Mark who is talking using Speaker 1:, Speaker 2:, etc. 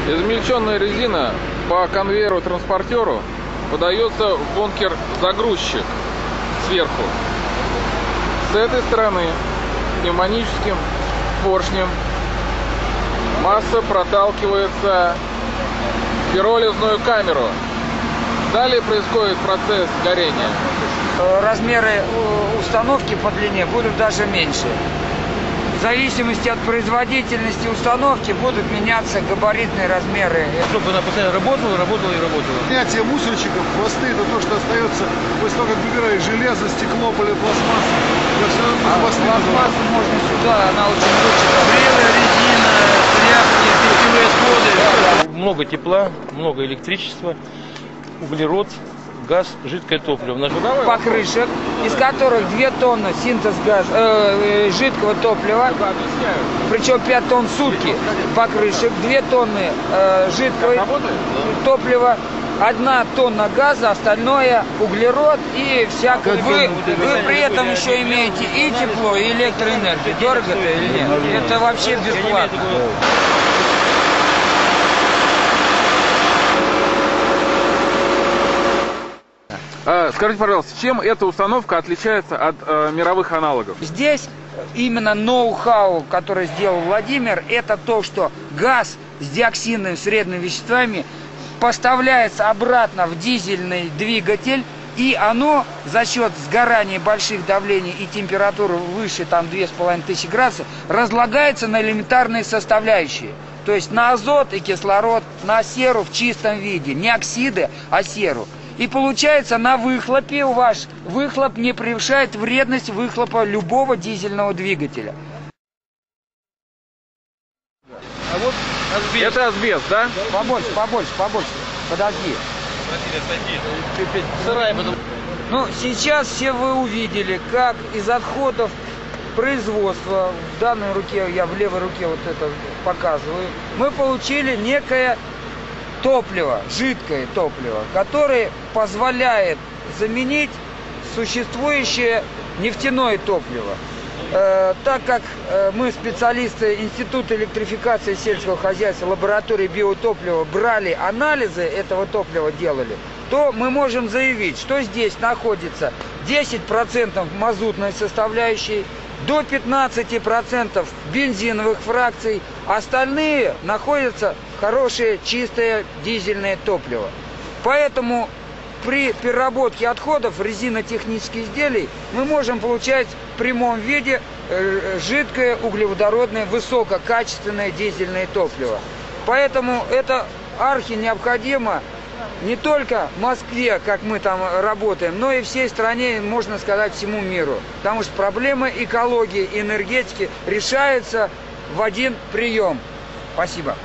Speaker 1: Измельченная резина по конвейеру-транспортеру подается в бункер загрузчик сверху. С этой стороны пневматическим поршнем масса проталкивается в пиролизную камеру. Далее происходит процесс горения.
Speaker 2: Размеры установки по длине будут даже меньше. В зависимости от производительности установки будут меняться габаритные размеры.
Speaker 3: Чтобы она постоянно работала.
Speaker 4: Снятие мусорчиков, хвосты, это то, что остается после того, как выбираешь железо, стекло, полипластмассу.
Speaker 2: Пластмассу можно сюда, она очень лучше.
Speaker 3: Грелая резина, тряпки, пищевые отходы. Много тепла, много электричества, углерод, газ, жидкое топливо.
Speaker 2: Покрышек, из которых 2 тонны синтез жидкого топлива, причем 5 тонн в сутки покрышек, 2 тонны жидкого топлива, 1 тонна газа, остальное углерод и всякое. Вы при этом еще имеете и тепло, и электроэнергию. Дорого это или нет? Это вообще бесплатно.
Speaker 1: Скажите, пожалуйста, чем эта установка отличается от мировых аналогов?
Speaker 2: Здесь именно ноу-хау, который сделал Владимир, это то, что газ с диоксидными средними веществами поставляется обратно в дизельный двигатель, и оно за счет сгорания больших давлений и температуры выше там 2500 градусов разлагается на элементарные составляющие. То есть на азот и кислород, на серу в чистом виде, не оксиды, а серу. И получается, на выхлопе ваш выхлоп не превышает вредность выхлопа любого дизельного двигателя.
Speaker 3: А вот асбест.
Speaker 1: Это асбест, да?
Speaker 2: Побольше. Подожди.
Speaker 3: Сырая потом.
Speaker 2: Ну, сейчас все вы увидели, как из отходов производства, в данной руке, я в левой руке вот это показываю, мы получили некое топливо, жидкое топливо, которое позволяет заменить существующее нефтяное топливо. Так как мы, специалисты Института электрификации сельского хозяйства, лаборатории биотоплива, брали анализы этого топлива, делали, то мы можем заявить, что здесь находится 10% мазутной составляющей, до 15% бензиновых фракций, остальные находятся хорошее чистое дизельное топливо. Поэтому при переработке отходов резинотехнических изделий мы можем получать в прямом виде жидкое углеводородное высококачественное дизельное топливо. Поэтому это архи необходимо не только в Москве, как мы там работаем, но и всей стране, можно сказать, всему миру. Потому что проблемы экологии и энергетики решаются в один прием. Спасибо.